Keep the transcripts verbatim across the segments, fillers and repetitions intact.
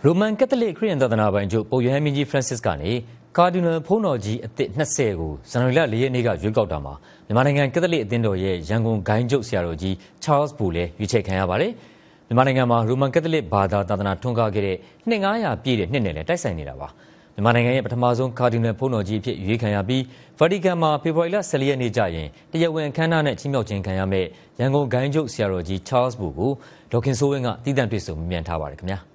Roman Catholic Korean သာသနာပိုင်ချုပ်ပုပ်ရဟန်းမင်းကြီး Francis ကနေ Cardinal ဘုန်းတော်ကြီးအသစ်နှစ်ဆယ်ကိုဇန်နဝါရီလ၄ရက်နေ့ကရွေးကောက်တာမှာမြန်မာနိုင်ငံကက်သလစ်အသင်းတော်ရဲ့ရန်ကုန်ဂိုင်းချုပ်ဆရာတော်ကြီး Charles ဘိုလည်းရွေးချယ်ခံရပါတယ်။မြန်မာနိုင်ငံမှာ Roman Catholic ဘာသာသာသနာထွန်းကားခဲ့တဲ့နှစ်ငါးရာပြည့်တဲ့နှစ်နဲ့လည်းတိုက်ဆိုင်နေတာပါ။မြန်မာနိုင်ငံရဲ့ပထမဆုံး Cardinal ဘုန်းတော်ကြီးအဖြစ်ရွေးခံရပြီး Vatican မှာဖေဖော်ဝါရီလ၁၄ရက်နေ့ကျရင်တရားဝင်အခမ်းအနားနဲ့ချီးမြှောက်ခြင်းခံရမယ့်ရန်ကုန်ဂိုင်းချုပ်ဆရာတော်ကြီး Charles ဘိုကိုဒေါက်ခင်စိုးဝင်းကတည်တံ့တွေ့ဆုံမြင်ထားပါတယ်ခင်ဗျာ။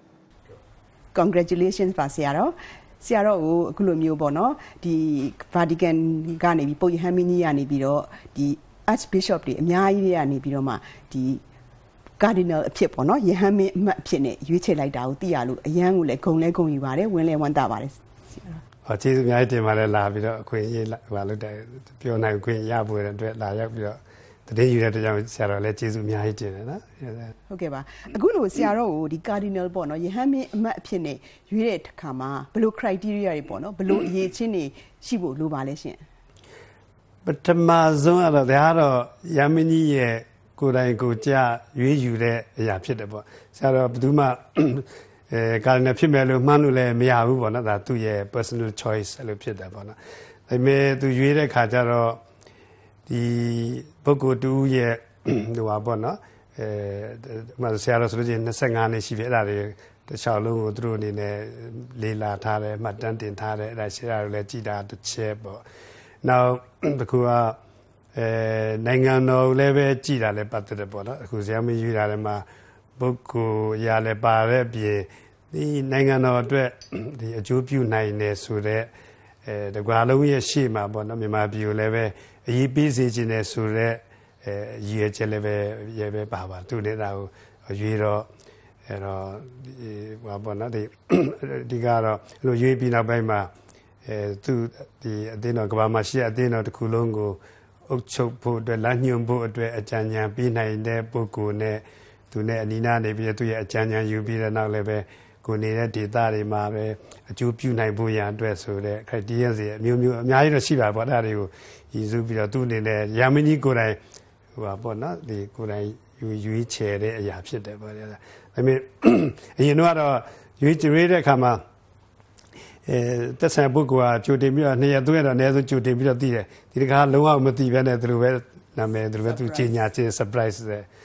Congratulations ပါဆရာတော်ဆရာတော်ကိုအခုလိုမျိုးပေါ့နော်ဒီ Vatican ကနေပြီးပုပ်ရဟန်းမင်းကြီးကနေပြီးတော့ဒီ Archbishop တွေအများကြီးတွေကနေပြီးတော့မှဒီ Cardinal အဖြစ်ပေါ့နော်ယဟန်မင်းအမတ်အဖြစ်နဲ့ရွေးချယ်လိုက်တာကိုသိရလို့အရန်ကိုလည်းဂုဏ်လဲဂုဏ်ယူပါတယ်ဝင်လဲဝမ်းသာပါတယ်ဆရာတော်ဟောကျေးဇူးအများကြီးတင်ပါတယ်လာပြီးတော့အခွင့်အရေးဟိုလို့တဲ့ပြောနိုင်ခွင့်ရဖို့အတွက်လာရောက်ပြီးတော့တည်ယူတဲ့တရားဆရာတော်လည်းကျေးဇူးအများကြီးတင်တယ်နော်ဟုတ်ကဲ့ပါအခုလိုဆရာတော်ကိုဒီ Cardinal ပေါ့နော်ယဟန်မင်းအမတ်အဖြစ်နဲ့ရွေးတဲ့အခါမှာဘယ်လို criteria တွေပေါ့နော်ဘယ်လိုအရေးချင်းတွေရှိဖို့လိုပါလဲရှင်ပထမဆုံးကတော့ဒါကတော့ယမင်းကြီးရဲ့ကိုယ်တိုင်ကိုယ်ကြရွေးယူတဲ့အရာဖြစ်တယ်ပေါ့ဆရာတော်ဘယ်သူမှအဲ Cardinal ဖြစ်မယ်လို့မှန်းလို့လည်းမရဘူးပေါ့နော်ဒါသူ့ရဲ့ personal choice အဲ့လိုဖြစ်တယ်ပေါ့နော်ဒါပေမဲ့သူရွေးတဲ့ခါကျတော့ဒီပုဂ္ဂိုလ်တူရဲ့ဟိုပါပေါ့နော်အဲမဆရာတော်ဆိုလို့ချင်းနှစ်ငါးနှစ်ရှိပြီအဲ့ဒါတွေတခြားလုံးကိုသူတို့အနေနဲ့လေးလာထားတယ်မှတ်တမ်းတင်ထားတယ်အဲ့ဒါဆရာတော်လည်းကြည်တာတစ်ချက်ပေါ့နောက်တစ်ခုကအဲနိုင်ငံတော်လည်းပဲကြည်တာလည်းပတ်သက်တယ်ပေါ့နော်အခုဆရာမရွေးတာလည်းမှာပုဂ္ဂိုလ်ရာလည်းပါတဲ့ပြင်ဒီနိုင်ငံတော်အတွက်ဒီအကျိုးပြုနိုင်တယ်ဆိုတော့အဲတကွာလုံးရဲ့ရှေ့မှာပေါ့နော်မြန်မာပြည်ကိုလည်းပဲအရေးပေးစေခြင်းနဲ့ဆိုတော့အဲရည်ရချက်လည်းပဲရဲပဲပါပါသူလည်းဒါကိုရွေးတော့အဲတော့ဒီဟောပေါ့နော်ဒီဒီကတော့အဲ့လိုရွေးပြီးနောက်ပိုင်းမှာအဲသူဒီအသင်းတော်ကဘာမှရှိအသင်းတော်တစ်ခုလုံးကိုအုပ်ချုပ်ဖို့အတွက်လမ်းညွှန်ဖို့အတွက်အကြံဉာဏ်ပေးနိုင်တဲ့ပုဂ္ဂိုလ်နဲ့သူနဲ့အနီးနားနေပြီးသူရဲ့အကြံဉာဏ်ယူပြီးတဲ့နောက်လည်းပဲကိုနေတဲ့ဒေသတွေမှာပဲအကျိုးပြုနိုင်ဖို့ရန်အတွက်ဆိုတဲ့ criteria တွေအမျိုးမျိုးအများကြီးတော့ရှိပါပေါ့အဲ့ဒါတွေကိုရည်စူးပြီးတော့သူ့အနေနဲ့ရာမင်းကြီးကိုယ်တိုင်ဟိုပါပေါ့နော်ဒီကိုယ်တိုင်ယူရွေးချယ်တဲ့အရာဖြစ်တယ်ပေါ့လေဒါပေမဲ့အရင်တော့ရွေးချယ်တဲ့အခါမှာအဲတက်ဆန်ပုဂ္ဂိုလ်ကကြိုတင်ပြီးတော့နှစ်ရက်သုံးရက်တော့အနည်းဆုံးကြိုတင်ပြီးတော့သိတယ်ဒီတခါလုံးဝမသိဘဲနဲ့သူတို့ပဲနာမည်သူတို့ပဲသူကြီးညာချင်း surprise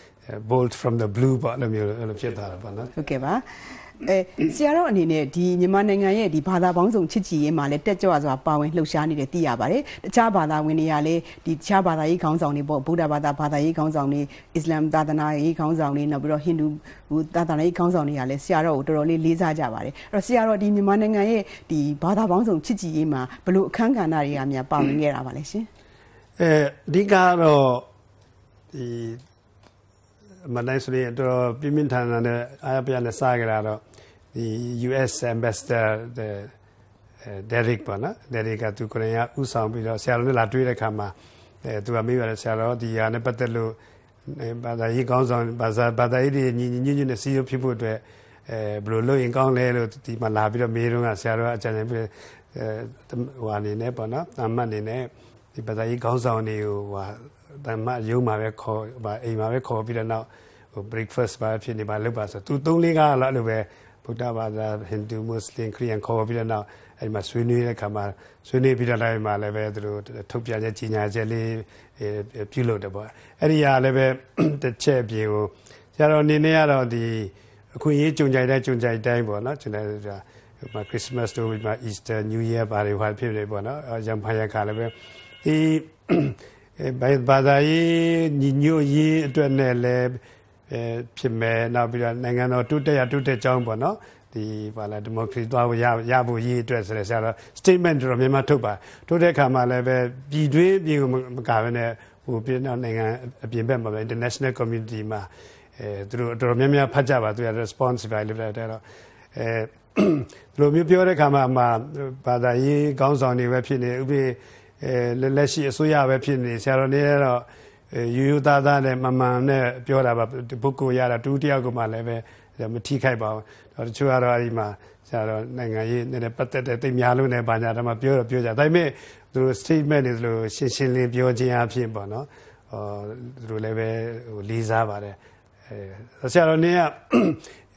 bolt from the blue ပေါ့လို့မျိုးလို့ဖြစ်သွားတာပေါ့နော်ဟုတ်ကဲ့ပါအဲဆရာတော်အနေနဲ့ဒီမြန်မာနိုင်ငံရဲ့ဒီဘာသာပေါင်းစုံချစ်ကြည်ရေးမှာလည်းတက်ကြွစွာပါဝင်လှုပ်ရှားနေတယ်သိရပါတယ်တခြားဘာသာဝင်တွေကလည်းဒီတခြားဘာသာရေးခေါင်းဆောင်တွေပေါ့ဗုဒ္ဓဘာသာဘာသာရေးခေါင်းဆောင်တွေအစ္စလာမ်သာသနာရေးခေါင်းဆောင်တွေနောက်ပြီးတော့ဟိန္ဒူသာသနာရေးခေါင်းဆောင်တွေကလည်းဆရာတော်ကိုတော်တော်လေးလေးစားကြပါတယ်အဲ့တော့ဆရာတော်ဒီမြန်မာနိုင်ငံရဲ့ဒီဘာသာပေါင်းစုံချစ်ကြည်ရေးမှာဘယ်လိုအခမ်းကဏ္ဍတွေကများပါဝင်ခဲ့တာပါလဲရှင်အဲအဓိကတော့ဒီမနိုင်ဆိုရင်တော့ပြင်းပြင်းထန်ထန်နဲ့အားရပြနဲ့စားကြတာတော့ဒီ U S Ambassador Derek ပေါ့နော် Derek ကသူကိုရီးယားဥဆောင်ပြီးတော့ဆရာတော်နဲ့လာတွေ့တဲ့အခါမှာအဲသူကမေးပါတယ်ဆရာတော်ဒီဟာနဲ့ပတ်သက်လို့ဘာသာရေးကောင်းဆောင်ဘာသာဘာသာရေးတွေညီညီညွတ်ညွတ်နဲ့စီးရုံဖြစ်ဖို့အတွက်အဲဘယ်လိုလုပ်ရင်ကောင်းလဲလို့ဒီမှာလာပြီးတော့မေးတော့ကဆရာတော်ကအကြံဉာဏ်ပေးအဲဟိုအနေနဲ့ပေါ့နော်အမှတ်အနေနဲ့ဒီဘာသာရေးကောင်းဆောင်တွေကိုဟိုတမရုံမှာပဲခေါ်ဗာအိမ်မှာပဲခေါ်ပြီးတော့နောက်ဟို breakfast ပါဖြစ်နေပါလောက်ပါဆိုသူသုံးလေးကားလောက်လို့ပဲဗုဒ္ဓဘာသာဟိန္ဒူမွတ်စလင်ခရစ်ယာန်ခေါ်ပြီးတော့နောက်အဲ့မှာဆွေးနွေးတဲ့ခါမှာဆွေးနွေးပြီးတော့လည်းမှာလည်းပဲသူတို့ထုတ်ပြန်ချက်ကြီးညာချက်လေးပြုလုပ်တယ်ပေါ့အဲ့ဒီဟာလည်းပဲတစ်ချက်ပြေကိုဆရာတော်အနေနဲ့ကတော့ဒီအခွင့်အရေးကြုံကြိုက်တဲ့ကြုံကြိုက်တိုင်းပေါ့နော်ကျွန်တော်တို့မှာ Christmas တို့မှာ Easter New Year ဘာတွေဟာဖြစ်နေပေါ့နော်ရံဖယားခါလည်းပဲဒီဘာသာရေးညီညွတ်ရေးအတွက်နဲ့လည်းအဲဖြစ်မယ်နောက်ပြီးတော့နိုင်ငံတော်တိုးတက်ရတိုးတက်ကြောင်းပေါ့နော်ဒီဘာလဲဒီမိုကရေစီသွားဖို့ရရဖို့ရေးအတွက်ဆိုတဲ့ဆရာတော် statement တော့မြန်မာထုတ်ပါထုတ်တဲ့အခါမှာလည်းပဲပြည်တွင်းပြည်ကိုမကဘဲနဲ့ဟိုပြည်နောက်နိုင်ငံအပြင်ဘက်မှာပဲ international community မှာအဲသူတို့တော်တော်များများဖတ်ကြပါသူရ responsive လုပ်တဲ့တော့အဲဒီလိုမျိုးပြောတဲ့အခါမှာဘာသာရေးခေါင်းဆောင်တွေပဲဖြစ်နေဥပဒေအဲလက်ရှိအစိုးရပဲဖြစ်နေဆရာတော်နေတော့ယူယူသားသားနဲ့မမှန်နဲ့ပြောတာပါပုဂ္ဂိုလ်ရတာတူတယောက်ကမှလည်းပဲမထိခိုက်ပါဘူးတော့တချို့ကတော့အဲဒီမှာဆရာတော်နိုင်ငံရေးနဲ့ပတ်သက်တဲ့တိတ်များလို့နဲ့ဘာညာတော့မှပြောတော့ပြောကြဒါပေမဲ့သူတို့ statement တွေလို့ရှင်းရှင်းလင်းပြောခြင်းအဖြစ်ပေါ့နော်ဟောသူတို့လည်းပဲဟိုလေးစားပါတယ်အဲဆရာတော်နေက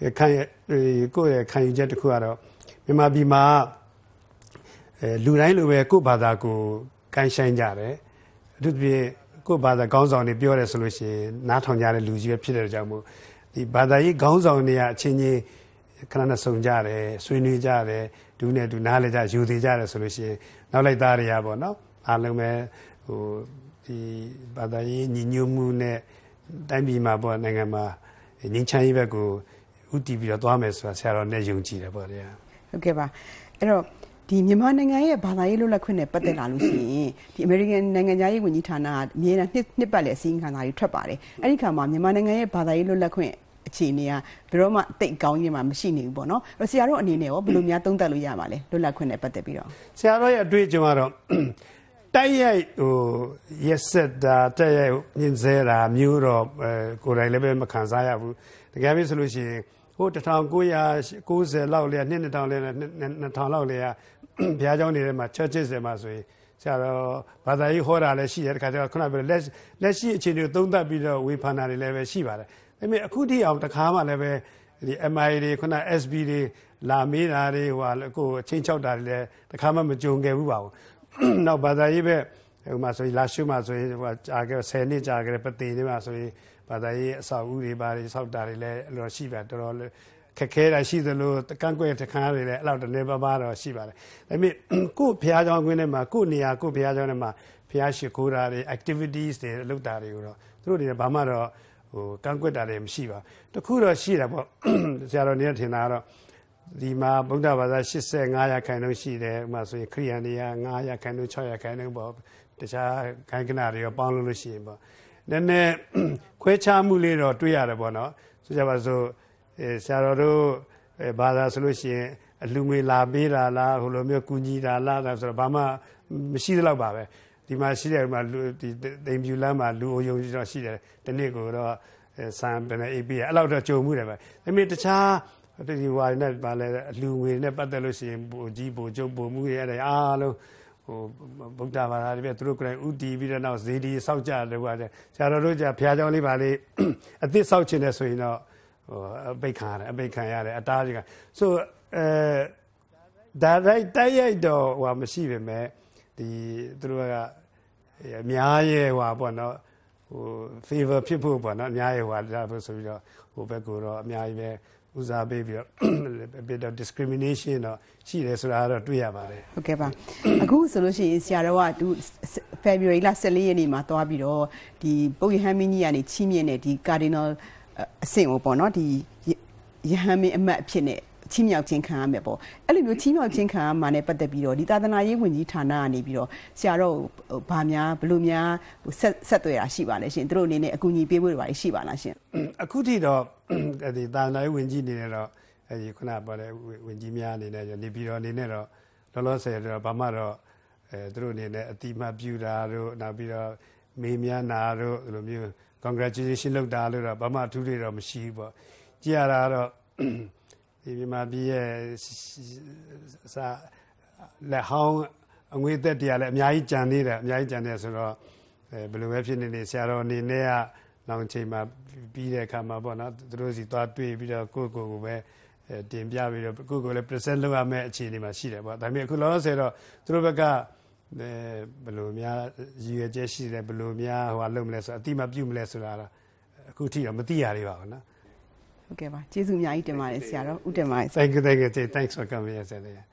ခံကိုယ့်ရဲ့ခံယူချက်တစ်ခုကတော့မြန်မာပြည်မှာအဲလူတိုင်းလိုပဲကိုယ့်ဘာသာကိုကိုင်းဆိုင်ကြတယ်အထူးသဖြင့်ကိုယ့်ဘာသာခေါင်းဆောင်တွေပြောတယ်ဆိုလို့ရှိရင်နားထောင်ကြတဲ့လူကြီးပဲဖြစ်တဲ့ကြောင့်မို့ဒီဘာသာရေးခေါင်းဆောင်တွေကအချင်းချင်းခဏနဲ့စုံကြတယ်ဆွေးနွေးကြတယ်ဒူးနဲ့ဒူးနားလဲကြယူသေးကြတယ်ဆိုလို့ရှိရင်နောက်လိုက်သားတွေကပေါ့နော်အားလုံးပဲဟိုဒီဘာသာရေးညီညွတ်မှုနဲ့တိုင်းပြည်မှာပေါ့နိုင်ငံမှာငြိမ်းချမ်းရေးဘက်ကိုဥတီပြီးတော့သွားမယ်ဆိုတာဆရာတော်နဲ့ယုံကြည်တယ်ပေါ့ဗျာဟုတ်ကဲ့ပါအဲ့တော့ဒီမြန်မာနိုင်ငံရဲ့ဘာသာရေးလွတ်လပ်ခွင့်နဲ့ပတ်သက်လာလို့ရှိရင်ဒီ American နိုင်ငံသားရေးဝန်ကြီးဌာနကအမြဲတမ်းနှစ်နှစ်ပတ်လည်အစည်းအဝေးခန်းစာတွေထွက်ပါတယ်အဲ့ဒီခါမှာမြန်မာနိုင်ငံရဲ့ဘာသာရေးလွတ်လပ်ခွင့်အခြေအနေကဘယ်တော့မှတိတ်ကောင်းကြီးမှမရှိနေဘူးပေါ့နော်အဲ့ဆရာတို့အနေနဲ့ရောဘယ်လိုများသုံးသပ်လို့ရပါလဲလွတ်လပ်ခွင့်နဲ့ပတ်သက်ပြီးတော့ဆရာတို့ရဲ့အတွေ့အကြုံကတော့တိုက်ရိုက်ဟိုရက်ဆက်တာတိုက်ရိုက်ညင်စဲတာမျိုးတော့ကိုယ်တိုင်လည်းပဲမခံစားရဘူးတကယ်ပြီးဆိုလို့ရှိရင်ဟိုတစ်ထောင်ကိုးရာကိုးဆယ်လောက်လေနှစ်နှစ်ထောင်လေနှစ်ထောင်လောက်လေဘုရားကျောင်းတွေထဲမှာ churches တွေမှာဆိုရင်ဆရာတော်ဘာသာရေးဟောတာလည်းရှိတယ်တခါကျတော့ခုနကပြောလက်လက်ရှိအခြေအနေကိုသုံးသပ်ပြီးတော့ဝေဖန်တာတွေလည်းပဲရှိပါတယ်ဒါပေမဲ့အခုထိအောင်တစ်ခါမှလည်းပဲဒီ M I တွေခုန S B တွေလာမေးတာတွေဟိုဟာကိုချင်းချောက်တာတွေလည်းတစ်ခါမှမကြုံခဲ့ဘူးပါဘူးနောက်ဘာသာရေးပဲဟိုမှာဆိုရင်လာရှုမှာဆိုရင်ဟိုကြာခဲ့ဆယ်နှစ်ကြာခဲ့ပသိနေမှာဆိုရင်ဘာသာရေးအဆောက်အဦတွေဘာတွေဆောက်တာတွေလည်းအဲ့လိုရှိပါတော်တော်ခက်ခဲတာရှိသလိုကန့်ကွက်တခါတွေလည်းအဲ့လောက်တနေပါပါတော့ရှိပါတယ်ဒါပေမဲ့ကို့ဘုရားကျောင်းကွင်းထဲမှာကို့နေရာကို့ဘုရားကျောင်းထဲမှာဘုရားရှိခိုးတာတွေ activities တွေလုပ်တာတွေကိုတော့သူတို့တွေဘာမှတော့ဟိုကန့်ကွက်တာတွေမရှိပါတခုတော့ရှိတာပေါ့ဆရာတော်နေထင်တာကတော့ဒီမှာဗုဒ္ဓဘာသာ၈၅ရာခိုင်နှုန်းရှိတယ်ဥပမာဆိုရင်ခရိယန်တွေက၅ရာခိုင်နှုန်း၆ရာခိုင်နှုန်းပေါ့တခြားခိုင်ကနာတွေရောပေါင်းလို့လို့ရှိရင်ပေါ့နည်းနည်းခွဲခြားမှုလေးတော့တွေ့ရတယ်ပေါ့နော်ဆိုကြပါစို့ဆရာတော်တို့ဘာသာဆိုလို့ရှိရင်အလူငွေလာပေးတာလားဟိုလိုမျိုးကူညီတာလားဆိုတော့ဘာမှမရှိသလောက်ပါပဲဒီမှာရှိတယ်ဒီမှာဒီတိမ်ပြူလမ်းမှာလူအုံယုံတော့ရှိတယ်ဒီနေ့ကိုတော့ဆန်ပင်အေးပြအဲ့လောက်တော့ကြုံမှုတယ်ပဲဒါပေမဲ့တခြားဒီဝါရနဲ့ပါလဲအလူငွေနဲ့ပတ်သက်လို့ရှိရင်ပိုကြီးပိုကျုပ်ပိုမှုရဲ့အဲ့အားလုံးဟိုဗုဒ္ဓဘာသာတွေပြသူတို့ကလည်းဥတီပြီးတော့နောက်ဇေဒီစောက်ကြတယ်ကွာဆရာတော်တို့じゃဘုရားကျောင်းလေးပါလေးအသစ်စောက်ချင်တယ်ဆိုရင်တော့ဟိုအပိတ်ခံရတယ်အပိတ်ခံရတယ်အတားကြီးကဆိုအဲဒါတိုင်းတိုက်ရိုက်တော့ဟိုမရှိပဲမဲ့ဒီသူတို့ကအများရဲ့ဟိုပေါ့နော်ဟို favor ဖြစ်ဖို့ပေါ့နော်အများရဲ့ဟိုဒါဖို့ဆိုပြီးတော့ဟိုဘက်ကိုတော့အများကြီးပဲဦးစားပေးပြီးတော့ a bit of discrimination တော့ရှိတယ်ဆိုတာတော့တွေ့ရပါတယ်ဟုတ်ကဲ့ပါအခုဆိုလို့ရှိရင်ဆရာတော်ကသူ February လဆယ်လေးရက်နေ့မှာသွားပြီးတော့ဒီပုပ်ရဟန်းမင်းကြီးကနေချီးမြှင့်တဲ့ဒီ Cardinal အဆင့်ကိုပေါ့နော်ဒီရဟန်းမင်းအမတ်အဖြစ်နဲ့ချီးမြှောက်ခြင်းခံရမယ်ပေါ့အဲ့လိုမျိုးချီးမြှောက်ခြင်းခံရမှာနဲ့ပတ်သက်ပြီးတော့ဒီသာသနာရေးဝန်ကြီးဌာနကနေပြီးတော့ဆရာတော်ဘာများဘယ်လိုများဆက်ဆက်သွယ်တာရှိပါလဲရှင်သူတို့အနေနဲ့အကူအညီပေးဖို့တွေပါရှိပါလားရှင်အခုထိတော့ဒီသာသနာရေးဝန်ကြီးအနေနဲ့တော့အဲဒီခုနပြောတဲ့ဝန်ကြီးများအနေနဲ့နေပြီးတော့အနေနဲ့တော့လောလောဆယ်တော့ဘာမှတော့အဲသူတို့အနေနဲ့အတိမပြူတာတို့နောက်ပြီးတော့မေးမြန်းတာတို့ဒီလိုမျိုး congratulation လုပ်တာလို့တော့ဘာမှအထူးတွေတော့မရှိဘူးပေါ့ကြည့်ရတာတော့ဒီမြန်မာပြည်ရဲ့စာလက်ဟောင်းအငွေသက်တရားလည်းအများကြီးကြံသေးတယ်အများကြီးကြံနေဆိုတော့အဲဘယ်လိုပဲဖြစ်နေနေဆရာတော်အနေနဲ့ကနောက်ချိန်မှာပြီးတဲ့အခါမှာပေါ့နော်သူတို့စီသွားတွေ့ပြီးတော့ကိုယ့်ကိုယ်ကိုပဲတင်ပြပြီးတော့ကိုယ့်ကိုယ်လည်း present လုပ်ရမယ့်အခြေအနေမှာရှိတယ်ပေါ့ဒါပေမဲ့အခုလောလောဆယ်တော့သူတို့ဘက်ကဘယ်လိုများရည်ရွယ်ချက်ရှိတယ်ဘယ်လိုများဟိုလုပ်မလဲဆိုအတိမပြုမလဲဆိုတာတော့အခုထိတော့မသိရသေးပါဘူးနော်ဟုတ်ကဲ့ပါကျေးဇူးအများကြီးတင်ပါတယ်ဆရာတော်ဦးတင်ပါတယ် Thank you thank you thanks for coming yesterday